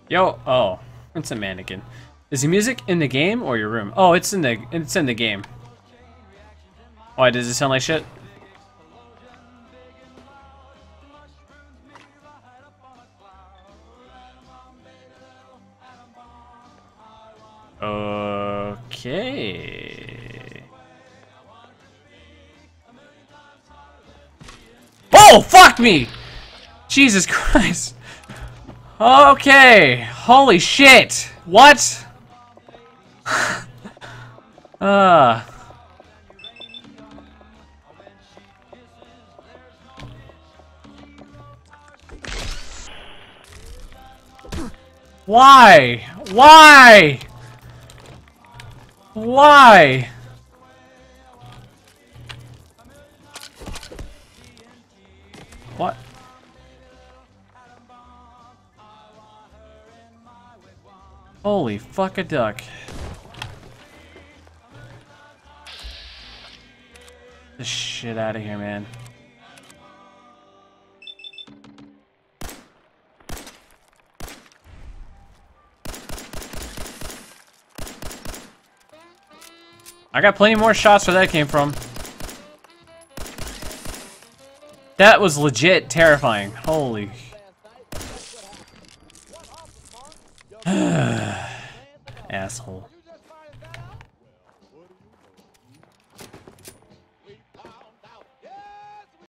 Yo, oh, it's a mannequin. Is the music in the game or your room? Oh, it's in the game. Why does it sound like shit? Okay. Oh, fuck me! Jesus Christ. Okay. Holy shit. What? Why? Why? Why? What? Holy fuck a duck. Get this shit out of here, man. I got plenty more shots where that came from. That was legit terrifying. Holy. Asshole.